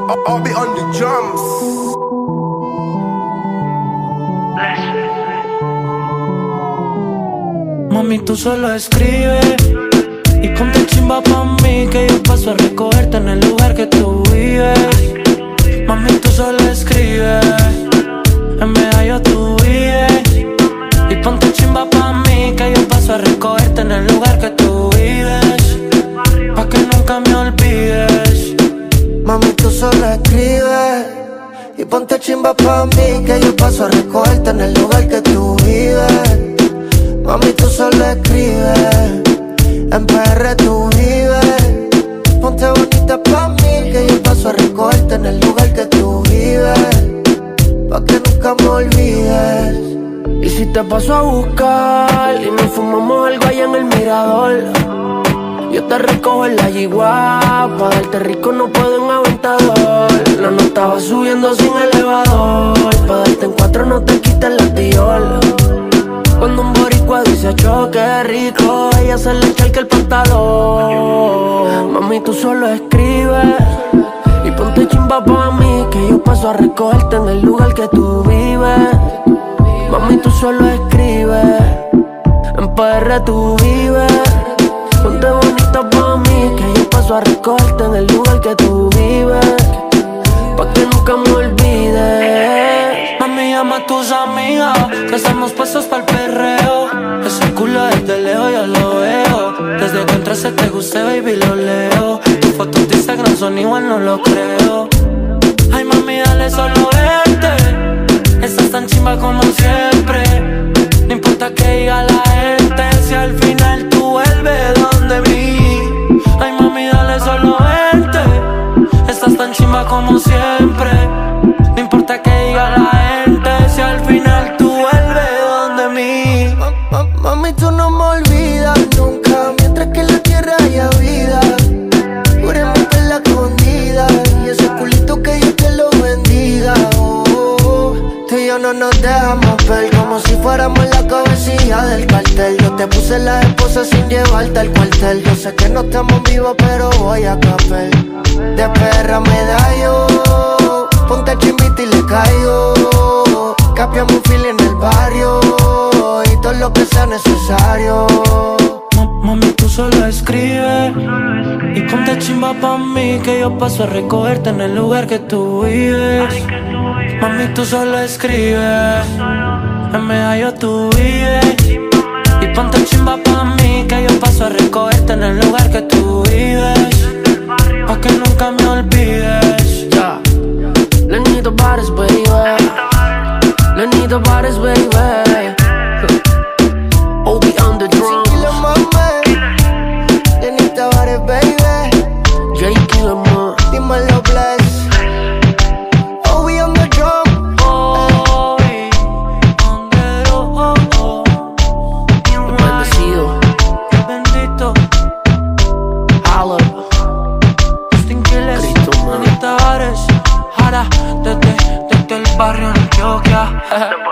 I'll be on the drums. Mami, tú solo escribes y ponte chimba pa' mí, que yo paso a recogerte en el lugar que tú vives. Mami, tú solo escribes, en medallo tú vives. Y ponte chimba pa' mí, que yo paso a recogerte en el lugar que tú vives, pa' que nunca me olvides. Mami, tú solo escribes y ponte chimba pa' mí, que yo paso a recogerte en el lugar que tú vives. Mami, tú solo escribes, en PR tú vives. Ponte bonita pa' mí, que yo paso a recogerte en el lugar que tú vives, pa' que nunca me olvides. Y si te paso a buscar y nos fumamos algo allá en el mirador, yo te recojo en la yigua, pa' darte rico no puedo en aventador. La nota va subiendo sin elevador, pa' darte en cuatro no te quites la tiola. Cuando un boricua dice choque rico, ella se le encharca el pantalón. Mami, tú solo escribes y ponte chimba pa' mí, que yo paso a recogerte en el lugar que tú vives. Mami, tú solo escribes, en PR tú vives. Ponte bonita pa' mí, que yo paso a recogerte en el lugar que tú vives, pa' que nunca me olvides. Mami, llama a tus amigas, que estamos puestos pa'l perreo. Ese culo desde lejos yo lo veo. Desde que entraste te gusté, baby, lo leo. Tus fotos de Instagram son igual, no lo creo. Ay, mami, dale solo verte. Estás tan chimba como siempre. No importa que diga la gente, si al final tú vuelves donde mí. Ay, mami, dale solo verte. Estás tan chimba como siempre. No importa que diga la gente, si al final tú vuelves donde mí. Mami, tú no me olvidas nunca, mientras que en la tierra haya vida. Juremos que la escondida, y ese culito que Dios te lo bendiga. Tú y yo no nos dejamos ver, como si fuéramos la cabecilla del cartel. Yo te puse la esposa sin llevarte al cuartel. Yo sé que no estamos vivos, pero voy a café. De perra medallo, ponte chimbita y le caigo. Capiamos un fil en el barrio y todo lo que sea necesario. Mami, tú solo escribes y ponte chimba pa' mí, que yo paso a recogerte en el lugar que tú vives. Mami, tú solo escribes, en medallo tú vives. Y ponte chimba pa' mí, que yo paso a recogerte en el lugar que tú vives, pa' que nunca me olvides. Yeah. Lenito Bares, baby. Lenito Bares, baby. Obi on the drums. Kilo mame, Lenito Bares, baby. J Killer man. Dímelo, bless. Obi on the drum. Obi on the drum. Bendecido. Qué bendito. Holla. Justin Quiles, Cristo, man. Lenito Bares. Ahora desde el barrio Antioquia.